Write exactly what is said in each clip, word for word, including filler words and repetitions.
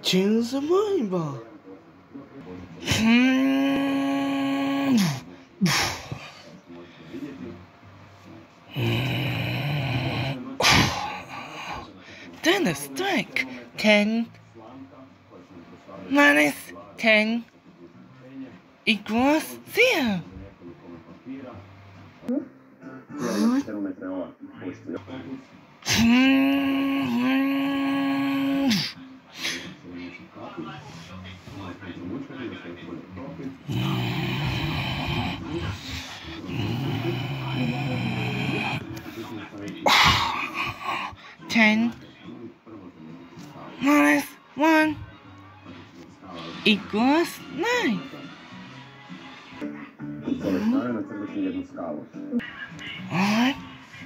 Choose a number. Then the strike. Ten minus ten equals zero. Ten minus one equals nine. One.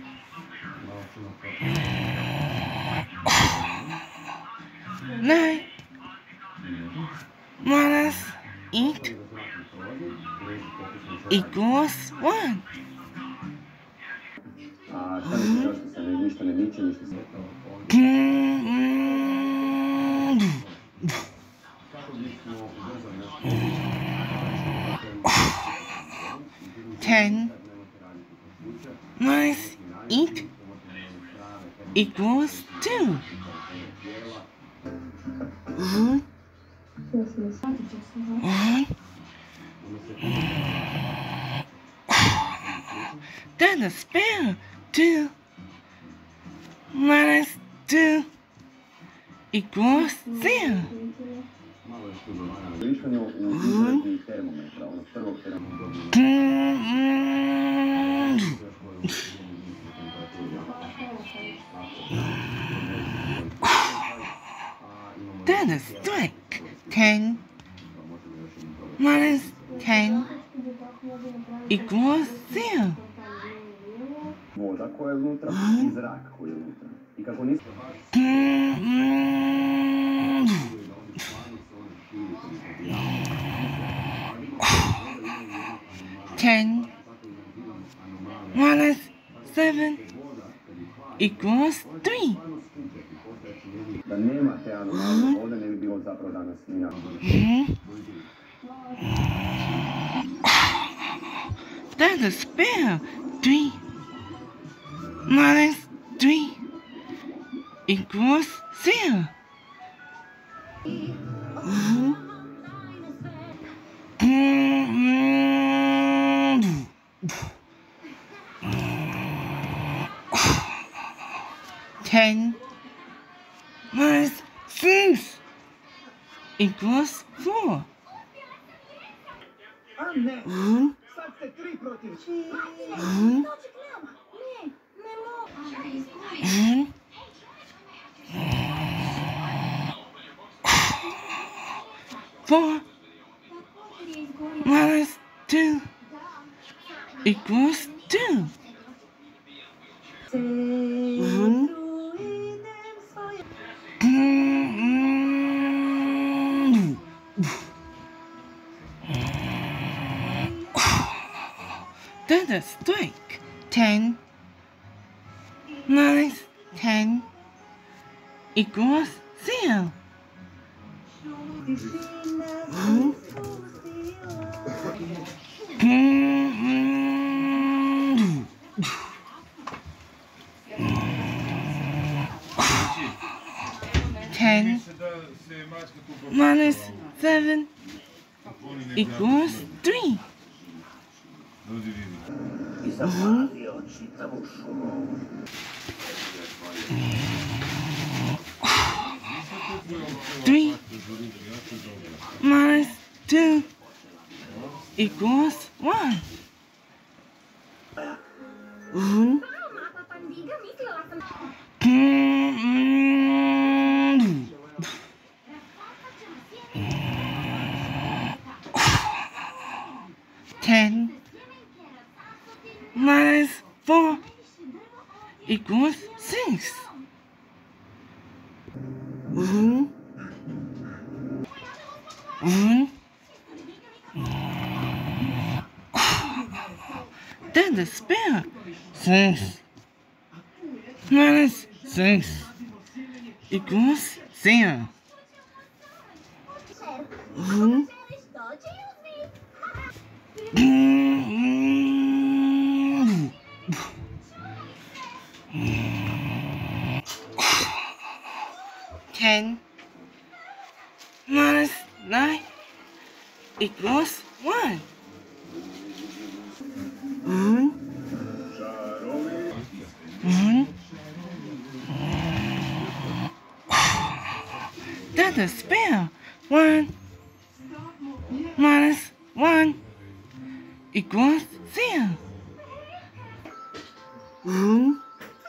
Nine minus eight equals one. Ten minus eight equals two. One. One. Then a spare. Two minus two equals zero. One. Then a strike. Ten minus ten equals zero. Voda koja je unutra i zrak koji je unutra. I kako nisi... Ten minus seven equals three. Da nema te anomalije vode ne bi bilo zapravo danas ni na. That's a spare. Three minus three equals zero. Ten minus six equals four. One. One. One. Four minus two equals two. One. Then a strike. Ten minus ten equals zero. One. Ten minus seven equals three. One. Three minus two equals one. One. Ten minus four equals six. One. One. Then the spare. Six minus six equals zero. One. Ten minus nine equals one. One. One. That's a spell. One minus one equals zero. One.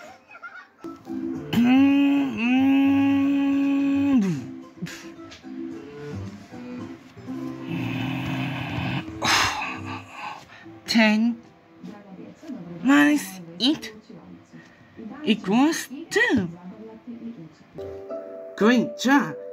Ten minus eight equals two. Great job!